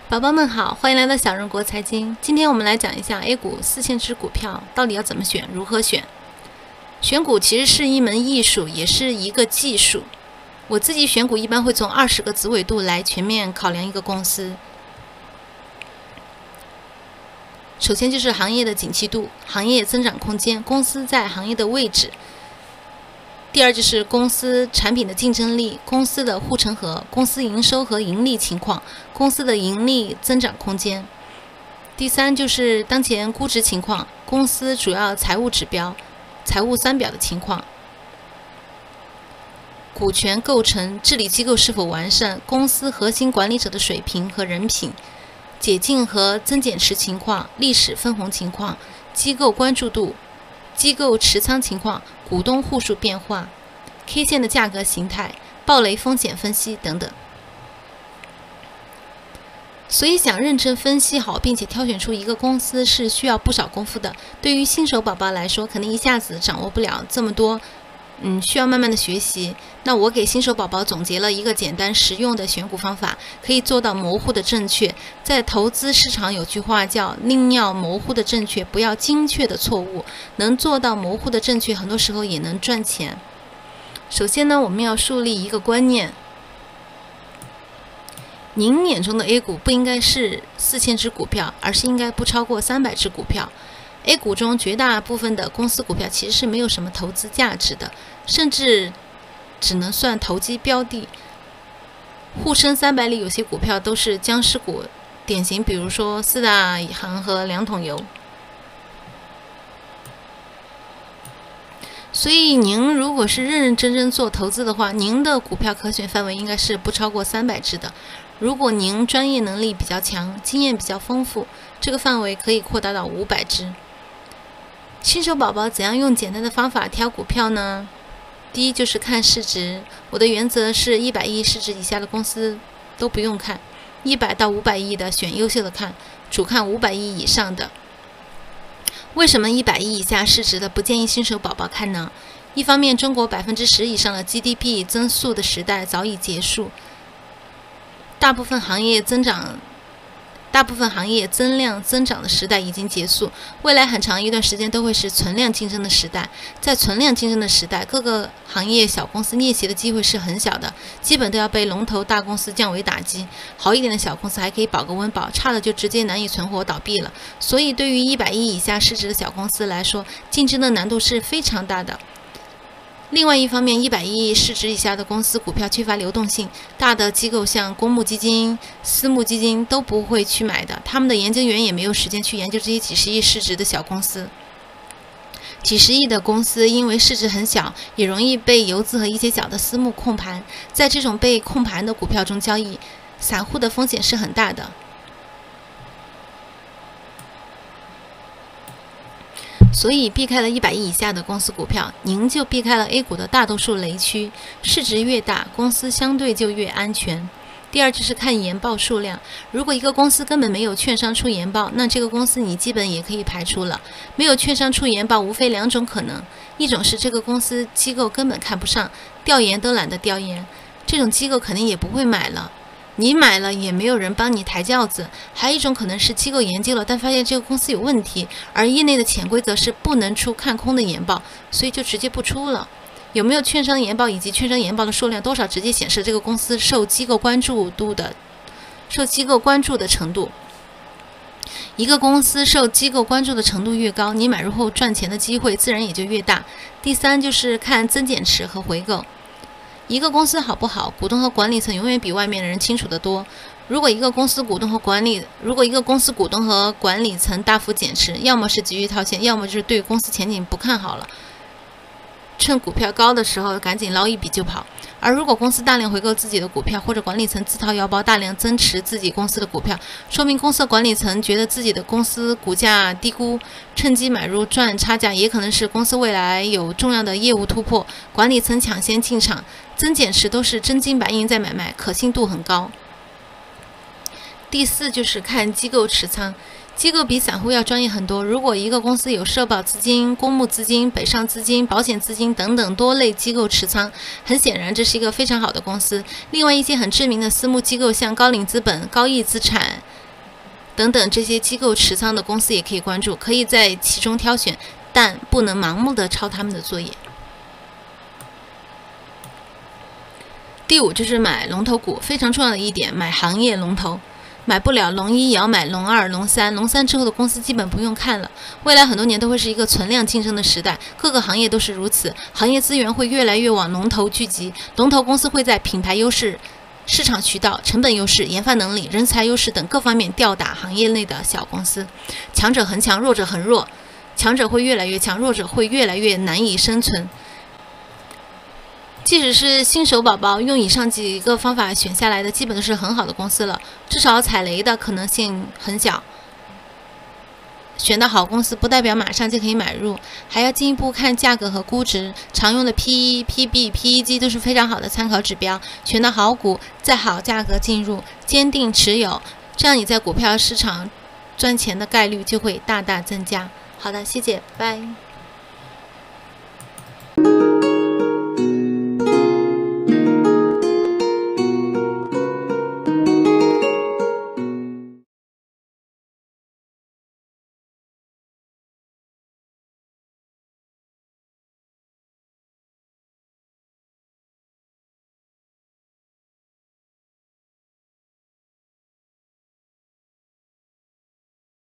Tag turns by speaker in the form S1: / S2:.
S1: 宝宝们好，欢迎来到小人国财经。今天我们来讲一下 A 股4000只股票到底要怎么选，如何选。选股其实是一门艺术，也是一个技术。我自己选股一般会从20个子维度来全面考量一个公司。首先就是行业的景气度、行业增长空间、公司在行业的位置。第二就是公司产品的竞争力、公司的护城河、公司营收和盈利情况、公司的盈利增长空间。第三就是当前估值情况、公司主要财务指标、财务三表的情况。股权构成、治理机构是否完善、公司核心管理者的水平和人品、解禁和增减持情况、历史分红情况、机构关注度、机构持仓情况、股东户数变化、K 线的价格形态、暴雷风险分析等等。所以想认真分析好并且挑选出一个公司是需要不少功夫的。对于新手宝宝来说，肯定一下子掌握不了这么多，需要慢慢的学习。那我给新手宝宝总结了一个简单实用的选股方法，可以做到模糊的正确。在投资市场有句话叫宁要模糊的正确，不要精确的错误。能做到模糊的正确，很多时候也能赚钱。首先呢，我们要树立一个观念，您眼中的 A 股不应该是4000只股票，而是应该不超过300只股票。A 股中绝大部分的公司股票其实是没有什么投资价值的，甚至只能算投机标的。沪深300里有些股票都是僵尸股，典型比如说四大行和2桶油。所以您如果是认认真真做投资的话，您的股票可选范围应该是不超过300只的。如果您专业能力比较强，经验比较丰富，这个范围可以扩大到500只。新手宝宝怎样用简单的方法挑股票呢？第一就是看市值，我的原则是100亿市值以下的公司都不用看，100到500亿的选优秀的看，主看500亿以上的。为什么100亿以下市值的不建议新手宝宝看呢？一方面，中国10%以上的 GDP 增速的时代早已结束，大部分行业增量增长的时代已经结束，未来很长一段时间都会是存量竞争的时代。在存量竞争的时代，各个行业小公司逆袭的机会是很小的，基本都要被龙头大公司降维打击。好一点的小公司还可以保个温饱，差的就直接难以存活倒闭了。所以对于100亿以下市值的小公司来说，竞争的难度是非常大的。另外一方面，100亿市值以下的公司股票缺乏流动性，大的机构像公募基金、私募基金都不会去买的，他们的研究员也没有时间去研究这些几十亿市值的小公司。几十亿的公司因为市值很小，也容易被游资和一些小的私募控盘，在这种被控盘的股票中交易，散户的风险是很大的。所以避开了100亿以下的公司股票，您就避开了 A 股的大多数雷区。市值越大，公司相对就越安全。第二就是看研报数量，如果一个公司根本没有券商出研报，那这个公司你基本也可以排除了。没有券商出研报，无非2种可能，一种是这个公司机构根本看不上，调研都懒得调研，这种机构肯定也不会买了。你买了也没有人帮你抬轿子。还有一种可能是机构研究了，但发现这个公司有问题，而业内的潜规则是不能出看空的研报，所以就直接不出了。有没有券商研报以及券商研报的数量多少，直接显示这个公司受机构关注的程度。一个公司受机构关注的程度越高，你买入后赚钱的机会自然也就越大。第三就是看增减持和回购。一个公司好不好，股东和管理层永远比外面的人清楚得多。如果一个公司股东和管理层大幅减持，要么是急于套现，要么就是对公司前景不看好了，趁股票高的时候赶紧捞一笔就跑。而如果公司大量回购自己的股票，或者管理层自掏腰包大量增持自己公司的股票，说明公司的管理层觉得自己的公司股价低估，趁机买入赚差价，也可能是公司未来有重要的业务突破，管理层抢先进场。增减持都是真金白银在买卖，可信度很高。第四就是看机构持仓，机构比散户要专业很多。如果一个公司有社保资金、公募资金、北上资金、保险资金等等多类机构持仓，很显然这是一个非常好的公司。另外一些很知名的私募机构，像高瓴资本、高毅资产、 等等这些机构持仓的公司也可以关注，可以在其中挑选，但不能盲目的抄他们的作业。第5就是买龙头股，非常重要的一点，买行业龙头。买不了龙1也要买龙2、龙3，龙3之后的公司基本不用看了。未来很多年都会是一个存量竞争的时代，各个行业都是如此，行业资源会越来越往龙头聚集，龙头公司会在品牌优势、市场渠道、成本优势、研发能力、人才优势等各方面吊打行业内的小公司，强者恒强，弱者恒弱，强者会越来越强，弱者会越来越难以生存。即使是新手宝宝，用以上几个方法选下来的，基本都是很好的公司了，至少踩雷的可能性很小。选到好公司不代表马上就可以买入，还要进一步看价格和估值，常用的 PE、PB、PEG 都是非常好的参考指标。选到好股，在好价格进入，坚定持有，这样你在股票市场赚钱的概率就会大大增加。好的，谢谢，拜。